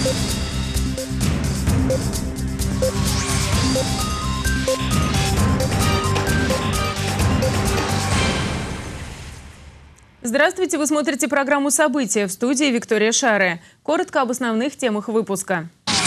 Здравствуйте, вы смотрите программу «События», в студии Виктория Шаре. Коротко об основных темах выпуска.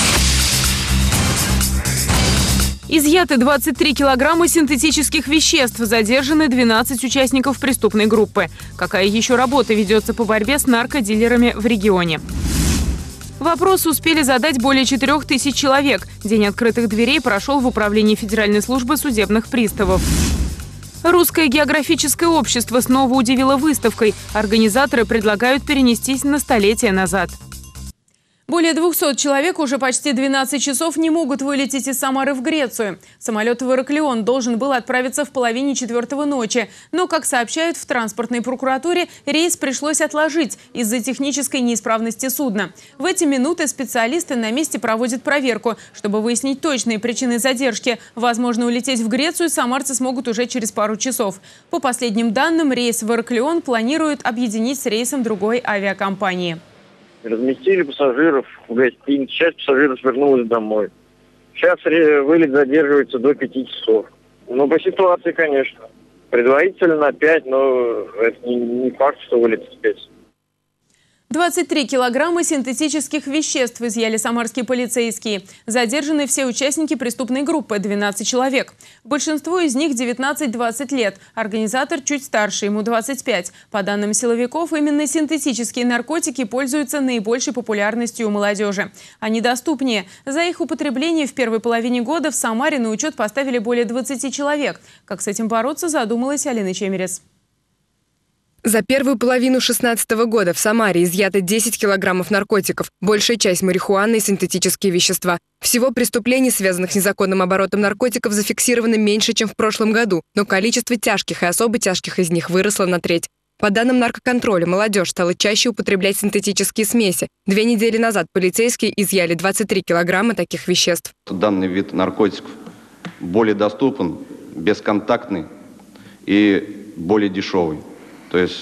Изъяты 23 килограмма синтетических веществ, задержаны 12 участников преступной группы. Какая еще работа ведется по борьбе с наркодилерами в регионе? Вопрос успели задать более 4000 человек. День открытых дверей прошел в Управлении Федеральной службы судебных приставов. Русское географическое общество снова удивило выставкой. Организаторы предлагают перенестись на столетие назад. Более 200 человек уже почти 12 часов не могут вылететь из Самары в Грецию. Самолет в Ираклион должен был отправиться в половине 4 ночи. Но, как сообщают в транспортной прокуратуре, рейс пришлось отложить из-за технической неисправности судна. В эти минуты специалисты на месте проводят проверку. Чтобы выяснить точные причины задержки, возможно, улететь в Грецию самарцы смогут уже через пару часов. По последним данным, рейс в Ираклион планируют объединить с рейсом другой авиакомпании. Разместили пассажиров в гостинице, часть пассажиров вернулась домой. Сейчас вылет задерживается до 5 часов. Ну, по ситуации, конечно. Предварительно на 5, но это не факт, что вылет успеется. 23 килограмма синтетических веществ изъяли самарские полицейские. Задержаны все участники преступной группы – 12 человек. Большинство из них 19-20 лет. Организатор чуть старше, ему 25. По данным силовиков, именно синтетические наркотики пользуются наибольшей популярностью у молодежи. Они доступнее. За их употребление в первой половине года в Самаре на учет поставили более 20 человек. Как с этим бороться, задумалась Алина Чемерес. За первую половину 2016 года в Самаре изъято 10 килограммов наркотиков, большая часть марихуаны и синтетические вещества. Всего преступлений, связанных с незаконным оборотом наркотиков, зафиксировано меньше, чем в прошлом году, но количество тяжких и особо тяжких из них выросло на треть. По данным наркоконтроля, молодежь стала чаще употреблять синтетические смеси. 2 недели назад полицейские изъяли 23 килограмма таких веществ. Данный вид наркотиков более доступен, бесконтактный и более дешевый. То есть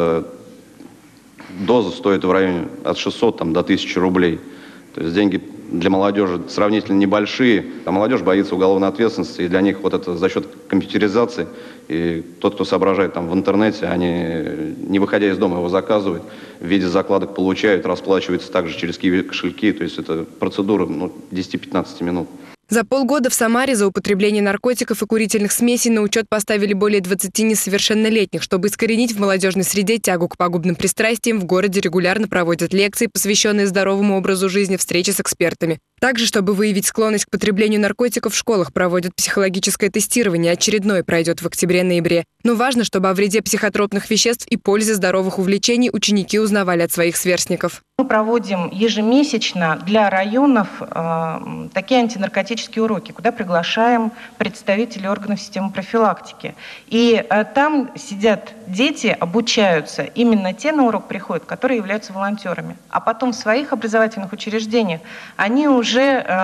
доза стоит в районе от 600 до 1000 рублей. То есть деньги для молодежи сравнительно небольшие, а молодежь боится уголовной ответственности, и для них вот это за счет компьютеризации, и тот, кто соображает в интернете, они, не выходя из дома, его заказывают, в виде закладок получают, расплачиваются также через кошельки, то есть это процедура 10-15 минут. За полгода в Самаре за употребление наркотиков и курительных смесей на учет поставили более 20 несовершеннолетних. Чтобы искоренить в молодежной среде тягу к пагубным пристрастиям, в городе регулярно проводят лекции, посвященные здоровому образу жизни, встречи с экспертами. Также, чтобы выявить склонность к потреблению наркотиков, в школах проводят психологическое тестирование. Очередное пройдет в октябре-ноябре. Но важно, чтобы о вреде психотропных веществ и пользе здоровых увлечений ученики узнавали от своих сверстников. Мы проводим ежемесячно для районов такие антинаркотические уроки, куда приглашаем представителей органов системы профилактики. И там сидят дети, обучаются. Именно те на урок приходят, которые являются волонтерами. А потом в своих образовательных учреждениях они уже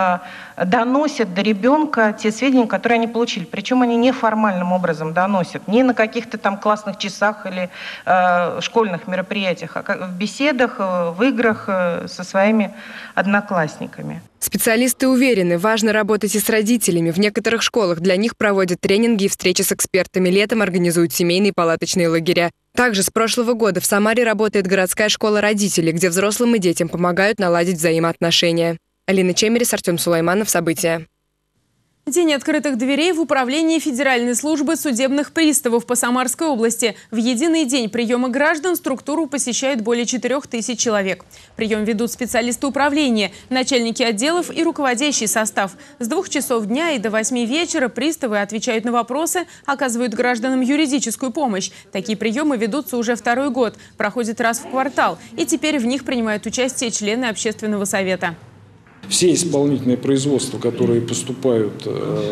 доносят до ребенка те сведения, которые они получили. Причем они неформальным образом доносят. Не на каких-то там классных часах или школьных мероприятиях, а в беседах, в играх со своими одноклассниками. Специалисты уверены, важно работать и с родителями. В некоторых школах для них проводят тренинги и встречи с экспертами. Летом организуют семейные палаточные лагеря. Также с прошлого года в Самаре работает городская школа родителей, где взрослым и детям помогают наладить взаимоотношения. Алина Чемерес, Артем Сулайманов. События. День открытых дверей в Управлении Федеральной службы судебных приставов по Самарской области. В единый день приема граждан структуру посещают более 4000 человек. Прием ведут специалисты управления, начальники отделов и руководящий состав. С 2 часов дня и до 8 вечера приставы отвечают на вопросы, оказывают гражданам юридическую помощь. Такие приемы ведутся уже 2-й год, проходят раз в квартал. И теперь в них принимают участие члены общественного совета. Все исполнительные производства, которые поступают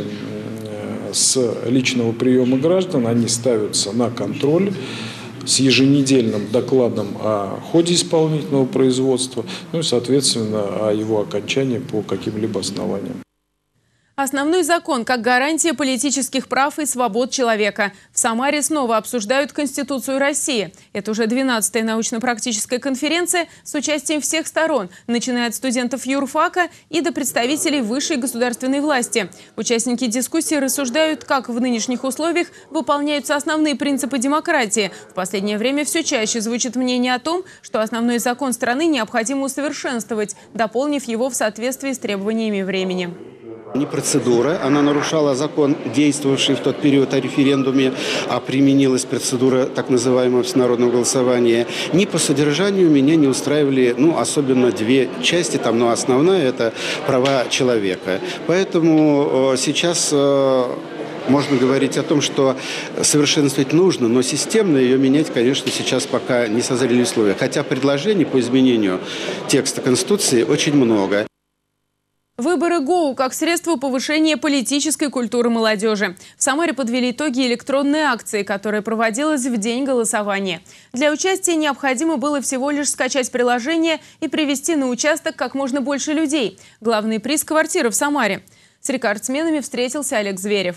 с личного приема граждан, они ставятся на контроль с еженедельным докладом о ходе исполнительного производства, ну и, соответственно, о его окончании по каким-либо основаниям. Основной закон как гарантия политических прав и свобод человека. В Самаре снова обсуждают Конституцию России. Это уже 12-я научно-практическая конференция с участием всех сторон, начиная от студентов юрфака и до представителей высшей государственной власти. Участники дискуссии рассуждают, как в нынешних условиях выполняются основные принципы демократии. В последнее время все чаще звучит мнение о том, что основной закон страны необходимо усовершенствовать, дополнив его в соответствии с требованиями времени. Не процедура, она нарушала закон, действовавший в тот период о референдуме, а применилась процедура так называемого всенародного голосования. Ни по содержанию меня не устраивали, особенно две части, но основная – это права человека. Поэтому сейчас можно говорить о том, что совершенствовать нужно, но системно ее менять, конечно, сейчас пока не созрели условия. Хотя предложений по изменению текста Конституции очень много. Выборы ГОУ как средство повышения политической культуры молодежи. В Самаре подвели итоги электронной акции, которая проводилась в день голосования. Для участия необходимо было всего лишь скачать приложение и привести на участок как можно больше людей. Главный приз – квартира в Самаре. С рекордсменами встретился Олег Зверев.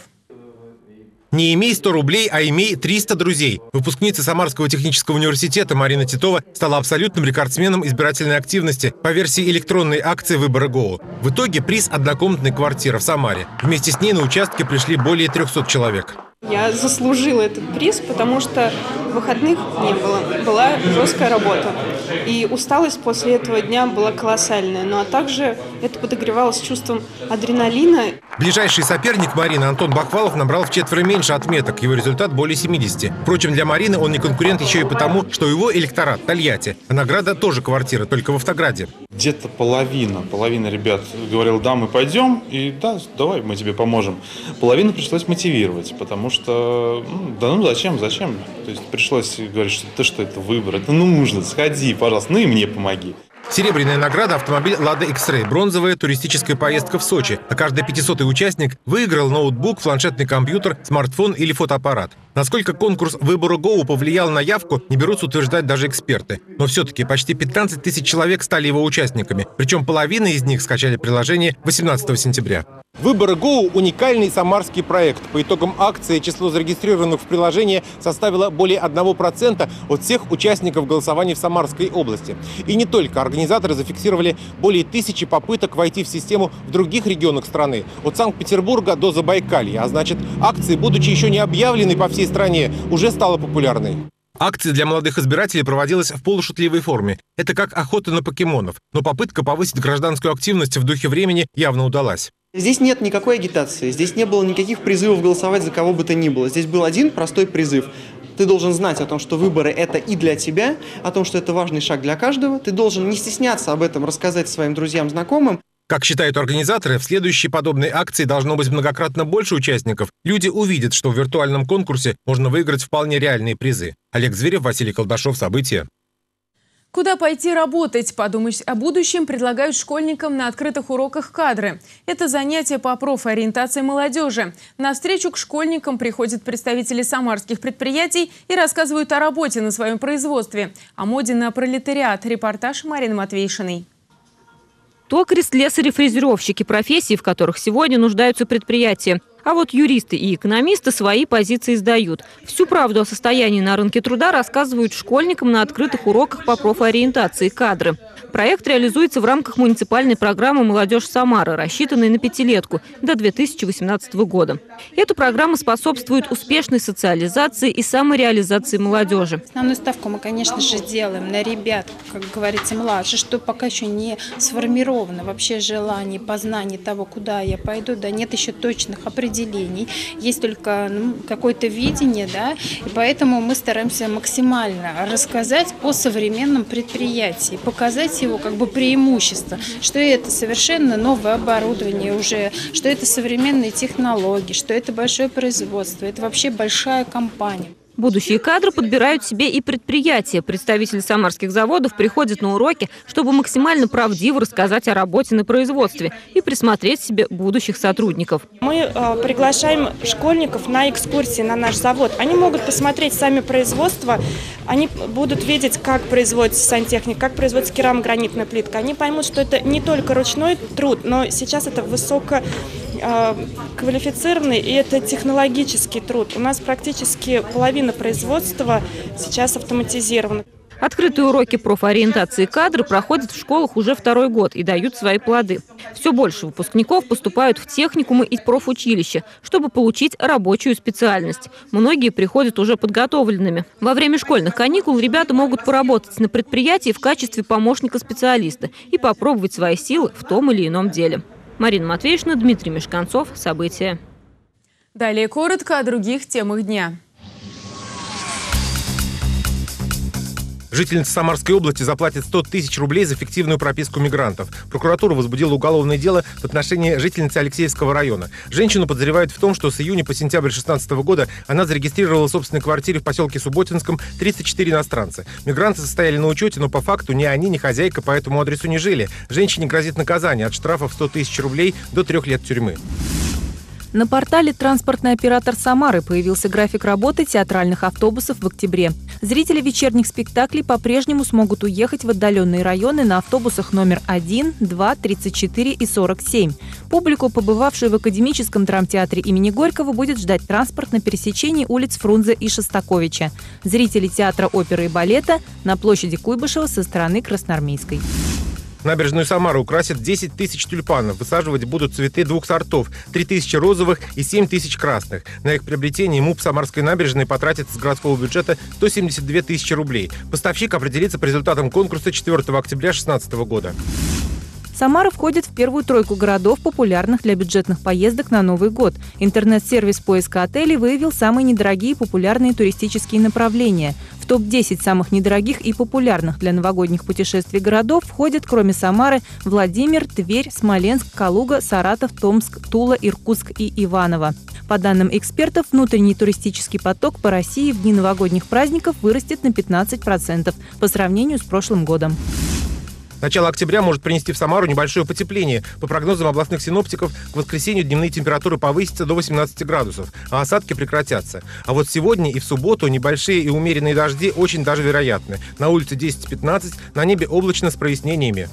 Не имей 100 рублей, а имей 300 друзей. Выпускница Самарского технического университета Марина Титова стала абсолютным рекордсменом избирательной активности по версии электронной акции выбора ГОУ. В итоге приз однокомнатной квартиры в Самаре. Вместе с ней на участке пришли более 300 человек. Я заслужила этот приз, потому что выходных не было. Была жесткая работа. И усталость после этого дня была колоссальная. Ну а также это подогревалось чувством адреналина. Ближайший соперник Марины, Антон Бахвалов, набрал вчетверо меньше отметок. Его результат более 70. Впрочем, для Марины он не конкурент еще и потому, что его электорат – Тольятти. А награда тоже квартира, только в Автограде. Где-то половина ребят говорила: да, мы пойдем, и да, давай, мы тебе поможем. Половину пришлось мотивировать, потому что, зачем? То есть пришлось говорить, что это выбор, это нужно, сходи, пожалуйста, и мне помоги. Серебряная награда – автомобиль «Лада X-Ray», бронзовая – туристическая поездка в Сочи. А каждый 500-й участник выиграл ноутбук, планшетный компьютер, смартфон или фотоаппарат. Насколько конкурс выбора ГОУ повлиял на явку, не берутся утверждать даже эксперты. Но все-таки почти 15 тысяч человек стали его участниками. Причем половина из них скачали приложение 18 сентября. Выборы ГОУ – уникальный самарский проект. По итогам акции число зарегистрированных в приложении составило более 1% от всех участников голосования в Самарской области. И не только. Организаторы зафиксировали более 1000 попыток войти в систему в других регионах страны. От Санкт-Петербурга до Забайкалья. А значит, акция, будучи еще не объявленной по всей стране, уже стала популярной. Акция для молодых избирателей проводилась в полушутливой форме. Это как охота на покемонов. Но попытка повысить гражданскую активность в духе времени явно удалась. Здесь нет никакой агитации, здесь не было никаких призывов голосовать за кого бы то ни было. Здесь был один простой призыв. Ты должен знать о том, что выборы – это и для тебя, о том, что это важный шаг для каждого. Ты должен не стесняться об этом рассказать своим друзьям, знакомым. Как считают организаторы, в следующей подобной акции должно быть многократно больше участников. Люди увидят, что в виртуальном конкурсе можно выиграть вполне реальные призы. Олег Зверев, Василий Колдашов. События. Куда пойти работать? Подумать о будущем предлагают школьникам на открытых уроках кадры. Это занятие по профориентации молодежи. На встречу к школьникам приходят представители самарских предприятий и рассказывают о работе на своем производстве. О моде на пролетариат. Репортаж Марины Матвейшиной. Токарь, слесари, фрезеровщики – профессии, в которых сегодня нуждаются предприятия. А вот юристы и экономисты свои позиции сдают. Всю правду о состоянии на рынке труда рассказывают школьникам на открытых уроках по профориентации кадры. Проект реализуется в рамках муниципальной программы «Молодежь Самары», рассчитанной на пятилетку до 2018 года. Эта программа способствует успешной социализации и самореализации молодежи. Основную ставку мы, конечно же, делаем на ребят, как говорится, младше, что пока еще не сформировано вообще желание, познание того, куда я пойду, да, нет еще точных определений, есть только какое-то видение, да, и поэтому мы стараемся максимально рассказать о современном предприятии, показать его как бы преимущество, что это совершенно новое оборудование уже, что это современные технологии, что это большое производство, это вообще большая компания. Будущие кадры подбирают себе и предприятия. Представители самарских заводов приходят на уроки, чтобы максимально правдиво рассказать о работе на производстве и присмотреть себе будущих сотрудников. Мы приглашаем школьников на экскурсии на наш завод. Они могут посмотреть сами производства, они будут видеть, как производится сантехника, как производится керамогранитная плитка. Они поймут, что это не только ручной труд, но сейчас это квалифицированный, и это технологический труд. У нас практически половина производства сейчас автоматизирована. Открытые уроки профориентации кадры проходят в школах уже второй год и дают свои плоды. Все больше выпускников поступают в техникумы и профучилища, чтобы получить рабочую специальность. Многие приходят уже подготовленными. Во время школьных каникул ребята могут поработать на предприятии в качестве помощника специалиста и попробовать свои силы в том или ином деле. Марина Матвеевна, Дмитрий Мешканцов. События. Далее коротко о других темах дня. Жительница Самарской области заплатит 100 тысяч рублей за фиктивную прописку мигрантов. Прокуратура возбудила уголовное дело в отношении жительницы Алексеевского района. Женщину подозревают в том, что с июня по сентябрь 2016 года она зарегистрировала в собственной квартире в поселке Субботинском 34 иностранца. Мигранты состояли на учете, но по факту ни они, ни хозяйка по этому адресу не жили. Женщине грозит наказание от штрафа в 100 тысяч рублей до 3 лет тюрьмы. На портале «Транспортный оператор Самары» появился график работы театральных автобусов в октябре. Зрители вечерних спектаклей по-прежнему смогут уехать в отдаленные районы на автобусах номер 1, 2, 34 и 47. Публику, побывавшую в Академическом драмтеатре имени Горького, будет ждать транспорт на пересечении улиц Фрунзе и Шостаковича. Зрители театра оперы и балета на площади Куйбышева со стороны Красноармейской. Набережную Самары украсят 10 тысяч тюльпанов. Высаживать будут цветы 2 сортов – 3 тысячи розовых и 7 тысяч красных. На их приобретение МУП Самарской набережной потратит с городского бюджета 172 тысячи рублей. Поставщик определится по результатам конкурса 4 октября 2016 года. Самара входит в первую тройку городов, популярных для бюджетных поездок на Новый год. Интернет-сервис поиска отелей выявил самые недорогие и популярные туристические направления. В топ-10 самых недорогих и популярных для новогодних путешествий городов входят, кроме Самары, Владимир, Тверь, Смоленск, Калуга, Саратов, Томск, Тула, Иркутск и Иваново. По данным экспертов, внутренний туристический поток по России в дни новогодних праздников вырастет на 15% по сравнению с прошлым годом. Начало октября может принести в Самару небольшое потепление. По прогнозам областных синоптиков, к воскресенью дневные температуры повысятся до 18 градусов, а осадки прекратятся. А вот сегодня и в субботу небольшие и умеренные дожди очень даже вероятны. На улице 10-15, на небе облачно с прояснениями.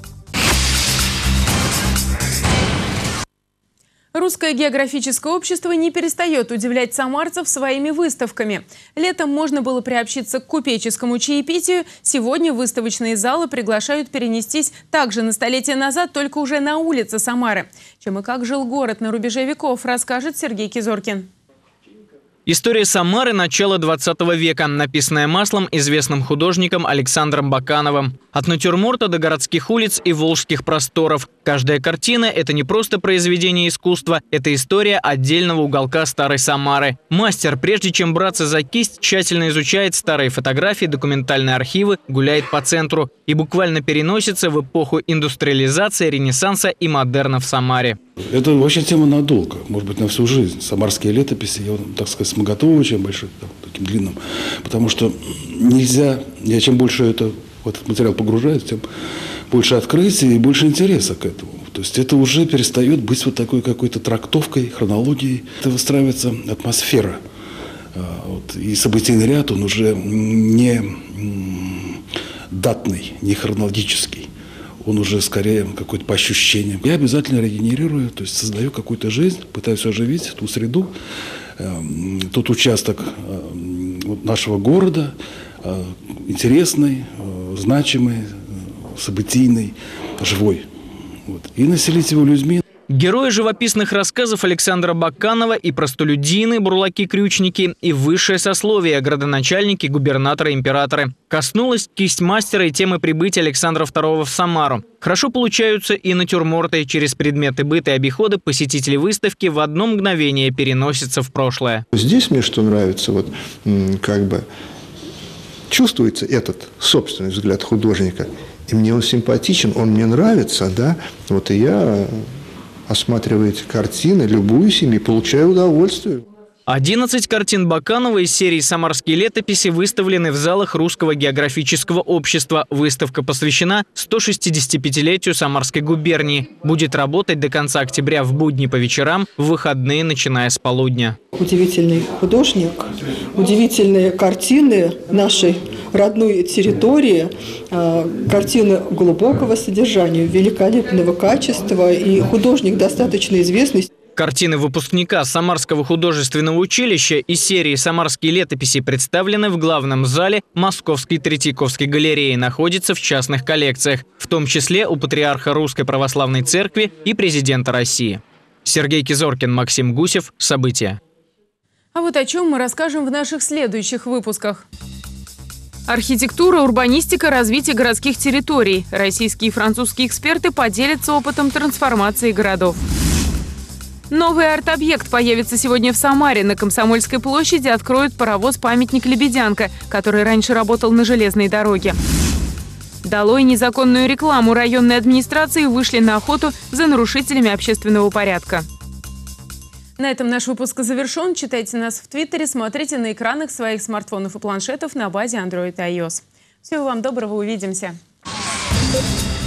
Русское географическое общество не перестает удивлять самарцев своими выставками. Летом можно было приобщиться к купеческому чаепитию. Сегодня выставочные залы приглашают перенестись также на столетие назад, только уже на улице Самары. Чем и как жил город на рубеже веков, расскажет Сергей Кизоркин. История Самары начала 20 века, написанная маслом известным художником Александром Бакановым. От натюрморта до городских улиц и волжских просторов. Каждая картина – это не просто произведение искусства, это история отдельного уголка старой Самары. Мастер, прежде чем браться за кисть, тщательно изучает старые фотографии, документальные архивы, гуляет по центру и буквально переносится в эпоху индустриализации, ренессанса и модерна в Самаре. Это вообще тема надолго, может быть, на всю жизнь. Самарские летописи, я, так сказать, с многотомичем большим, таким длинным. Потому что нельзя, чем больше в этот материал погружаюсь, тем больше открытия и больше интереса к этому. То есть это уже перестает быть вот такой какой-то трактовкой, хронологией. Это выстраивается атмосфера. И событийный ряд, он уже не датный, не хронологический. Он уже скорее какой-то по ощущениям. Я обязательно регенерирую, то есть создаю какую-то жизнь, пытаюсь оживить ту среду, тот участок нашего города, интересный, значимый, событийный, живой. И населить его людьми. Герои живописных рассказов Александра Баканова и простолюдины, бурлаки-крючники, и высшее сословие, градоначальники, губернаторы, императоры. Коснулась кисть мастера и темы прибытия Александра II в Самару. Хорошо получаются и натюрморты. Через предметы быта и обихода посетители выставки в одно мгновение переносятся в прошлое. Здесь мне что нравится, вот как бы чувствуется этот собственный взгляд художника. И мне он симпатичен, он мне нравится, да, вот и я, осматривая эти картины, любуюсь ими, получаю удовольствие. 11 картин Баканова из серии «Самарские летописи» выставлены в залах Русского географического общества. Выставка посвящена 165-летию Самарской губернии. Будет работать до конца октября в будни по вечерам, в выходные, начиная с полудня. Удивительный художник, удивительные картины нашей родной территории, картины глубокого содержания, великолепного качества, и художник достаточно известный. Картины выпускника Самарского художественного училища из серии «Самарские летописи» представлены в главном зале Московской Третьяковской галереи, находятся в частных коллекциях, в том числе у патриарха Русской Православной Церкви и президента России. Сергей Кизоркин, Максим Гусев. События. А вот о чем мы расскажем в наших следующих выпусках. Архитектура, урбанистика, развитие городских территорий. Российские и французские эксперты поделятся опытом трансформации городов. Новый арт-объект появится сегодня в Самаре. На Комсомольской площади откроют паровоз-памятник «Лебедянка», который раньше работал на железной дороге. Долой незаконную рекламу. Районные администрации вышли на охоту за нарушителями общественного порядка. На этом наш выпуск завершен. Читайте нас в Твиттере, смотрите на экранах своих смартфонов и планшетов на базе Android и iOS. Всего вам доброго, увидимся.